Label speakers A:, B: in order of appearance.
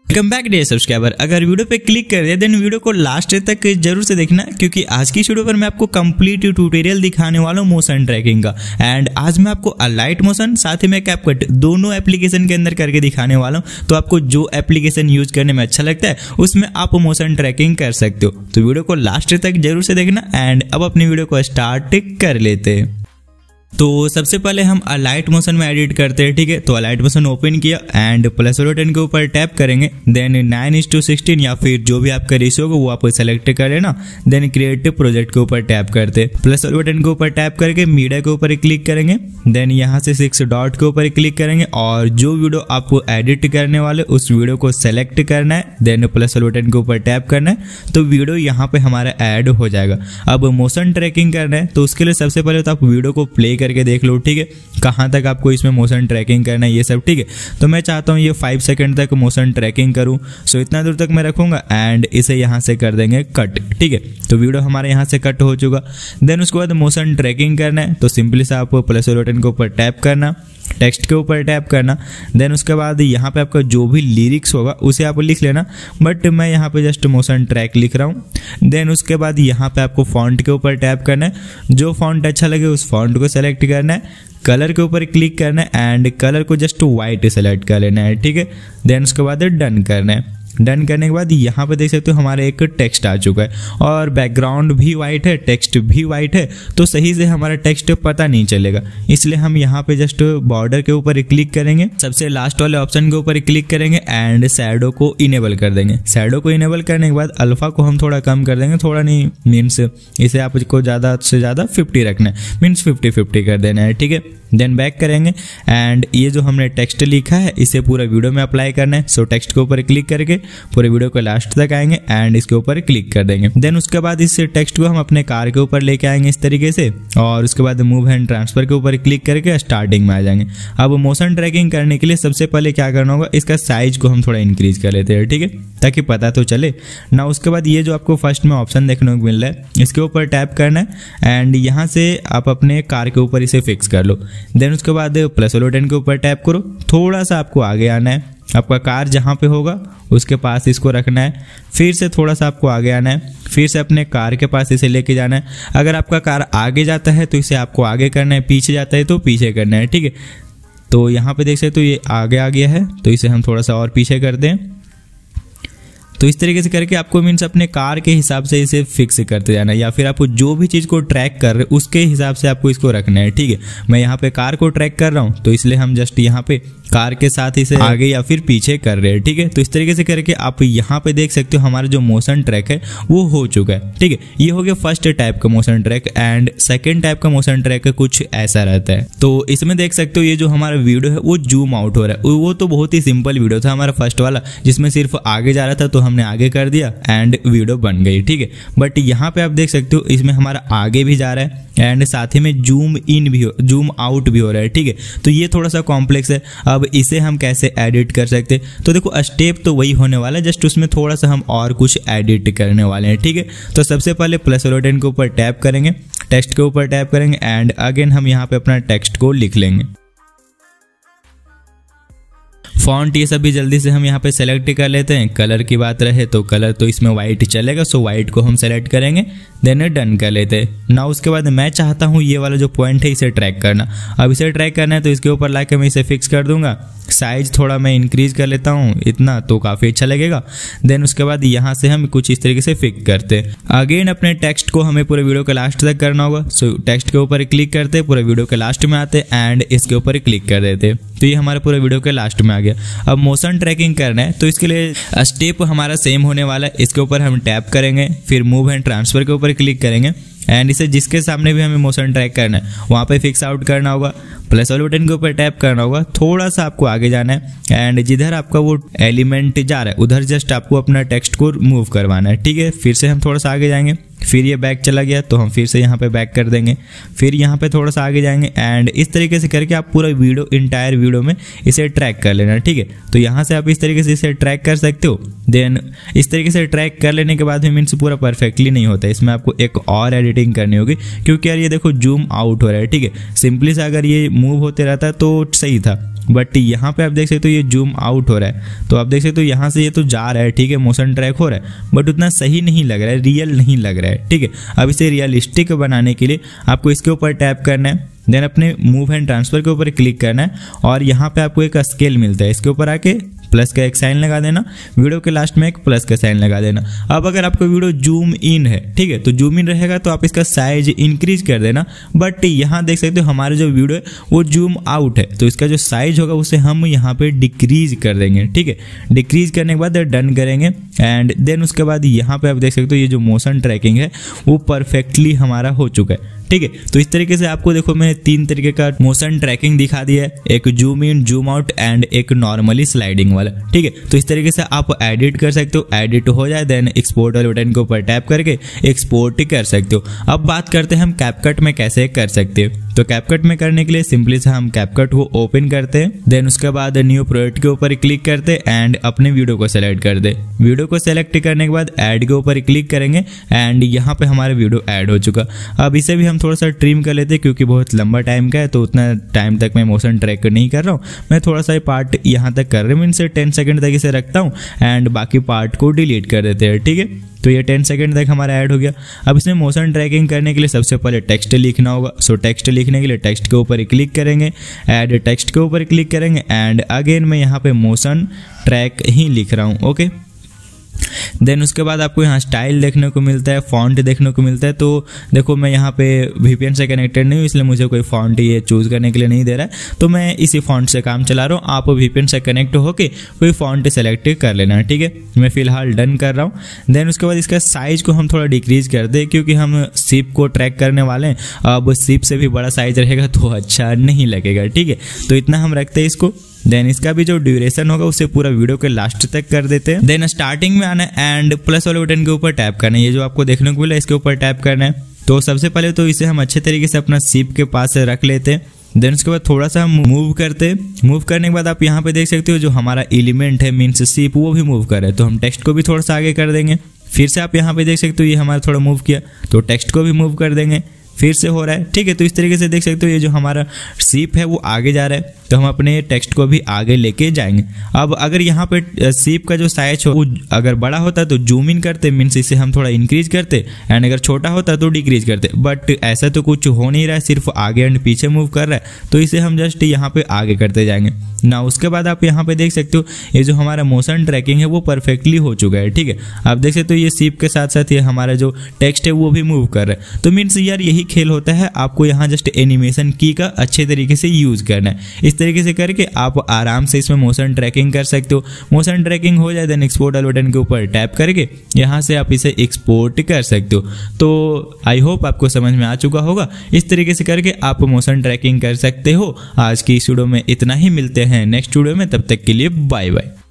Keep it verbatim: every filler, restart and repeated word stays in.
A: Welcome back dear subscriber. अगर video पे click कर दिया देन वीडियो को लास्ट तक जरूर से देखना, क्योंकि आज की वीडियो पर मैं आपको कंप्लीट ट्यूटोरियल दिखाने वाला हूँ मोशन ट्रैकिंग का। एंड आज मैं आपको अलाइट मोशन साथ ही में कैपकट दोनों एप्लीकेशन के अंदर करके दिखाने वाला हूँ। तो आपको जो एप्लीकेशन यूज करने में अच्छा लगता है उसमें आप मोशन ट्रैकिंग कर सकते हो। तो वीडियो को लास्ट तक जरूर से देखना। एंड अब अपनी वीडियो को स्टार्ट कर लेते हैं। तो सबसे पहले हम अलाइट मोशन में एडिट करते हैं, ठीक है। तो अलाइट मोशन ओपन किया एंड प्लस बटन के ऊपर टैप करेंगे, then nine is to sixteen या फिर जो भी आपका रेशियो होगा वो आप सेलेक्ट कर लेना। देन क्रिएटिव प्रोजेक्ट के ऊपर टैप करते प्लस बटन के ऊपर टैप करके मीडिया के ऊपर क्लिक करेंगे। देन यहाँ से सिक्स डॉट के ऊपर क्लिक करेंगे और जो वीडियो आपको एडिट करने वाले उस वीडियो को सेलेक्ट करना है। देन प्लस बटन के ऊपर टैप करना है तो वीडियो यहाँ पे हमारा ऐड हो जाएगा। अब मोशन ट्रैकिंग करना है तो उसके लिए सबसे पहले तो आप वीडियो को प्ले करके देख लो, ठीक है, कहां तक आपको इसमें मोशन ट्रैकिंग करना है ये सब, ठीक है। तो मैं चाहता हूं ये फाइव सेकंड तक मोशन ट्रैकिंग करूं, सो इतना दूर तक मैं रखूंगा एंड इसे यहां से कर देंगे कट, ठीक है। तो वीडियो हमारे यहां से कट हो चुका। देन उसके बाद मोशन ट्रैकिंग करना है तो सिंपली से आप प्लस बटन के ऊपर टैप करना, टेक्स्ट के ऊपर टैप करना। देन उसके बाद यहाँ पे आपका जो भी लिरिक्स होगा उसे आप लिख लेना, बट मैं यहाँ पे जस्ट मोशन ट्रैक लिख रहा हूँ। देन उसके बाद यहाँ पे आपको फॉन्ट के ऊपर टैप करना है, जो फॉन्ट अच्छा लगे उस फॉन्ट को सेलेक्ट करना है। कलर के ऊपर क्लिक करना है एंड कलर को जस्ट वाइट सेलेक्ट कर लेना है, ठीक है। देन उसके बाद डन करना है। डन करने के बाद यहाँ पे देख सकते हो हमारा एक टेक्स्ट आ चुका है और बैकग्राउंड भी वाइट है, टेक्स्ट भी वाइट है, तो सही से हमारा टेक्स्ट पता नहीं चलेगा। इसलिए हम यहाँ पे जस्ट बॉर्डर के ऊपर क्लिक करेंगे, सबसे लास्ट वाले ऑप्शन के ऊपर क्लिक करेंगे एंड शैडो को इनेबल कर देंगे। शैडो को इनेबल करने के बाद अल्फा को हम थोड़ा कम कर देंगे, थोड़ा नहीं मीन्स इसे आपको ज़्यादा से ज़्यादा फिफ्टी रखना है, मीन्स फिफ्टी फिफ्टी कर देना है, ठीक है। देन बैक करेंगे एंड ये जो हमने टेक्स्ट लिखा है इसे पूरा वीडियो में अप्लाई करना है। सो टेक्स्ट के ऊपर क्लिक करके पूरे वीडियो को लास्ट तक आएंगे एंड इसके ऊपर क्लिक कर देंगे। देन उसके बाद इस टेक्स्ट को हम अपने कार के ऊपर लेके आएंगे इस तरीके से, और उसके बाद मूव एंड ट्रांसफर के ऊपर क्लिक करके स्टार्टिंग में आ जाएंगे। अब मोशन ट्रैकिंग करने के लिए सबसे पहले क्या करना होगा, इसका साइज को हम थोड़ा इंक्रीज कर लेते हैं, ठीक है, ताकि पता तो चले ना। उसके बाद ये जो आपको फर्स्ट में ऑप्शन देखने को मिल रहा है इसके ऊपर टैप करना है एंड यहाँ से आप अपने कार के ऊपर इसे फिक्स कर लो। देन उसके बाद प्लस बटन के ऊपर टैप करो, थोड़ा सा आपको आगे आना है, आपका कार जहाँ पे होगा उसके पास इसको रखना है। फिर से थोड़ा सा आपको आगे आना है, फिर से अपने कार के पास इसे लेके जाना है। अगर आपका कार आगे जाता है तो इसे आपको आगे करना है, पीछे जाता है तो पीछे करना है, ठीक है। तो यहाँ पे देख सकते तो ये आगे आ गया है तो इसे हम थोड़ा सा और पीछे कर दें। तो इस तरीके से करके आपको मीन्स अपने कार के हिसाब से इसे फिक्स करते जाना है, या फिर आपको जो भी चीज़ को ट्रैक कर रहे उसके हिसाब से आपको इसको रखना है, ठीक है। मैं यहाँ पे कार को ट्रैक कर रहा हूँ तो इसलिए हम जस्ट यहाँ पे कार के साथ इसे आगे या फिर पीछे कर रहे हैं, ठीक है। तो इस तरीके से करके आप यहाँ पे देख सकते हो हमारा जो मोशन ट्रैक है वो हो चुका है, ठीक है। ये हो गया फर्स्ट टाइप का motion track. And second type का मोशन ट्रैक कुछ ऐसा रहता है। तो इसमें देख सकते हो ये जो हमारा वीडियो है वो जूम आउट हो रहा है। वो तो बहुत ही सिंपल वीडियो था हमारा फर्स्ट वाला, जिसमें सिर्फ आगे जा रहा था तो हमने आगे कर दिया एंड वीडियो बन गई, ठीक है। बट यहाँ पे आप देख सकते हो इसमें हमारा आगे भी जा रहा है एंड साथ ही में जूम इन भी हो, जूम आउट भी हो रहा है, ठीक है। तो ये थोड़ा सा कॉम्प्लेक्स है। अब इसे हम कैसे एडिट कर सकते, तो देखो स्टेप तो वही होने वाला है, जस्ट उसमें थोड़ा सा हम और कुछ एडिट करने वाले हैं, ठीक है। तो सबसे पहले प्लस बटन के ऊपर टैप करेंगे, टेक्स्ट के ऊपर टैप करेंगे एंड अगेन हम यहाँ पे अपना टेक्स्ट को लिख लेंगे। फॉन्ट ये सब भी जल्दी से हम यहाँ पे सेलेक्ट कर लेते हैं। कलर की बात रहे तो कलर तो इसमें वाइट चलेगा, सो वाइट को हम सेलेक्ट करेंगे, देन डन कर लेते हैं ना। उसके बाद मैं चाहता हूँ ये वाला जो पॉइंट है इसे ट्रैक करना। अब इसे ट्रैक करना है तो इसके ऊपर लाके मैं इसे फिक्स कर दूंगा। साइज थोड़ा मैं इंक्रीज कर लेता हूँ, इतना तो काफ़ी अच्छा लगेगा। देन उसके बाद यहाँ से हम कुछ इस तरीके से फिक्स करते हैं। अगेन अपने टेक्स्ट को हमें पूरे वीडियो के लास्ट तक करना होगा। सो टेक्स्ट के ऊपर क्लिक करते, पूरे वीडियो के लास्ट में आते एंड इसके ऊपर क्लिक कर देते। तो ये हमारे पूरे वीडियो के लास्ट में आ गया। अब मोशन ट्रैकिंग करना है तो इसके लिए स्टेप हमारा सेम होने वाला है। इसके ऊपर हम टैप करेंगे, फिर मूव एंड ट्रांसफर के ऊपर क्लिक करेंगे एंड इसे जिसके सामने भी हमें मोशन ट्रैक करना है वहाँ पे फिक्स आउट करना होगा। प्लस वाले बटन के ऊपर टैप करना होगा, थोड़ा सा आपको आगे जाना है एंड जिधर आपका वो एलिमेंट जा रहा है उधर जस्ट आपको अपना टेक्स्ट को मूव करवाना है, ठीक है। फिर से हम थोड़ा सा आगे जाएंगे, फिर ये बैक चला गया तो हम फिर से यहाँ पे बैक कर देंगे, फिर यहाँ पे थोड़ा सा आगे जाएंगे एंड इस तरीके से करके आप पूरा वीडियो इंटायर वीडियो में इसे ट्रैक कर लेना, ठीक है। तो यहाँ से आप इस तरीके से इसे ट्रैक कर सकते हो। देन इस तरीके से ट्रैक कर लेने के बाद भी मीन्स पूरा परफेक्टली नहीं होता, इसमें आपको एक और एडिटिंग करनी होगी, क्योंकि यार ये देखो जूम आउट हो रहा है, ठीक है। सिंपली से अगर ये मूव होते रहता तो सही था, बट यहाँ पे आप देख सकते हो ये जूम आउट हो रहा है, तो आप देख सकते हो यहाँ से ये तो जा रहा है, ठीक है, मोशन ट्रैक हो रहा है, बट उतना सही नहीं लग रहा है, रियल नहीं लग रहा है, ठीक है। अब इसे रियलिस्टिक बनाने के लिए आपको इसके ऊपर टैप करना है, देन अपने मूव एंड ट्रांसफर के ऊपर क्लिक करना है और यहाँ पे आपको एक स्केल मिलता है, इसके ऊपर आके प्लस का एक साइन लगा देना, वीडियो के लास्ट में एक प्लस का साइन लगा देना। अब अगर आपको वीडियो जूम इन है, ठीक है, तो जूम इन रहेगा तो आप इसका साइज इंक्रीज कर देना, बट यहाँ देख सकते हो हमारा जो वीडियो है वो जूम आउट है, तो इसका जो साइज होगा उसे हम यहाँ पे डिक्रीज कर देंगे, ठीक है। डिक्रीज करने के बाद डन करेंगे एंड देन उसके बाद यहाँ पे आप देख सकते हो ये जो मोशन ट्रैकिंग है वो परफेक्टली हमारा हो चुका है, ठीक है। तो इस तरीके से आपको देखो मैं तीन तरीके का मोशन ट्रैकिंग दिखा दिया है, एक zoom in, zoom out and एक नॉर्मली स्लाइडिंग वाला, ठीक है। तो इस तरीके से आप एडिट कर सकते हो, एडिट हो जाए देन एक्सपोर्ट वाले बटन के ऊपर टैप करके एक्सपोर्ट कर सकते हो। अब बात करते हैं हम कैपकट में कैसे कर सकते हैं। तो कैपकट में करने के लिए सिंपली से हम कैपकट को ओपन करते हैं, देन उसके बाद न्यू प्रोजेक्ट के ऊपर क्लिक करते हैं एंड अपने वीडियो को सेलेक्ट कर दे। वीडियो को सेलेक्ट करने के बाद ऐड के ऊपर क्लिक करेंगे एंड यहाँ पे हमारा वीडियो ऐड हो चुका। अब इसे भी हम थोड़ा सा ट्रिम कर लेते हैं क्योंकि बहुत लंबा टाइम का है, तो उतना टाइम तक मैं मोशन ट्रैक नहीं कर रहा हूँ, मैं थोड़ा सा पार्ट यहाँ तक कर रहा हूँ, इनसे टेन सेकंड तक इसे रखता हूँ एंड बाकी पार्ट को डिलीट कर देते हैं, ठीक है। तो ये टेन सेकंड तक हमारा ऐड हो गया। अब इसमें मोशन ट्रैकिंग करने के लिए सबसे पहले टेक्स्ट लिखना होगा, सो टेक्स्ट लिखने के लिए टेक्स्ट के ऊपर क्लिक करेंगे, ऐड टेक्स्ट के ऊपर क्लिक करेंगे एंड अगेन मैं यहाँ पे मोशन ट्रैक ही लिख रहा हूँ, ओके। देन उसके बाद आपको यहाँ स्टाइल देखने को मिलता है, फॉन्ट देखने को मिलता है। तो देखो मैं यहाँ पे वीपीएन से कनेक्टेड नहीं हूँ, इसलिए मुझे कोई फॉन्ट ये चूज करने के लिए नहीं दे रहा है, तो मैं इसी फॉन्ट से काम चला रहा हूँ। आप वीपीएन से कनेक्ट होके कोई फॉन्ट सेलेक्ट कर लेना है, ठीक है। मैं फिलहाल डन कर रहा हूँ। देन उसके बाद इसका साइज को हम थोड़ा डिक्रीज कर दे क्योंकि हम सिप को ट्रैक करने वाले हैं, अब सिप से भी बड़ा साइज रहेगा तो अच्छा नहीं लगेगा, ठीक है। तो इतना हम रखते हैं इसको। देन इसका भी जो ड्यूरेशन होगा उसे पूरा वीडियो के लास्ट तक कर देते हैं। देन स्टार्टिंग में आना है एंड प्लस वाले बटन के ऊपर टैप करना है, ये जो आपको देखने को मिला इसके ऊपर टैप करना है। तो सबसे पहले तो इसे हम अच्छे तरीके से अपना सिप के पास से रख लेते हैं। देन उसके बाद थोड़ा सा हम मूव करते हैं। मूव करने के बाद आप यहाँ पे देख सकते हो जो हमारा एलिमेंट है मीन्स सिप वो भी मूव कर रहा है, तो हम टेक्स्ट को भी थोड़ा सा आगे कर देंगे। फिर से आप यहाँ पे देख सकते हो ये हमारा थोड़ा मूव किया, तो टेक्स्ट को भी मूव कर देंगे, फिर से हो रहा है, ठीक है। तो इस तरीके से देख सकते हो ये जो हमारा सीप है वो आगे जा रहा है, तो हम अपने टेक्स्ट को भी आगे लेके जाएंगे। अब अगर यहाँ पे सीप का जो साइज हो वो अगर बड़ा होता तो जूम इन करते, मीन्स इसे हम थोड़ा इंक्रीज करते एंड अगर छोटा होता तो डिक्रीज करते, बट ऐसा तो कुछ हो नहीं रहा है, सिर्फ आगे एंड पीछे मूव कर रहा है, तो इसे हम जस्ट यहाँ पे आगे करते जाएंगे ना। उसके बाद आप यहाँ पे देख सकते हो ये जो हमारा मोशन ट्रैकिंग है वो परफेक्टली हो चुका है, ठीक है। आप देख सकते हो ये सीप के साथ साथ ये हमारा जो टेक्स्ट है वो भी मूव कर रहा है। तो मीन्स यार यही खेल होता है, आपको यहाँ जस्ट एनिमेशन की का अच्छे तरीके से यूज करना है। इस तरीके से करके आप आराम से इसमें मोशन ट्रैकिंग कर सकते हो। मोशन ट्रैकिंग हो जाए देन एक्सपोर्ट वाले बटन के ऊपर टैप करके यहाँ से आप इसे एक्सपोर्ट कर सकते हो। तो आई होप आपको समझ में आ चुका होगा, इस तरीके से करके आप मोशन ट्रैकिंग कर सकते हो। आज की इस वीडियो में इतना ही, मिलते हैं नेक्स्ट वीडियो में, तब तक के लिए बाय बाय।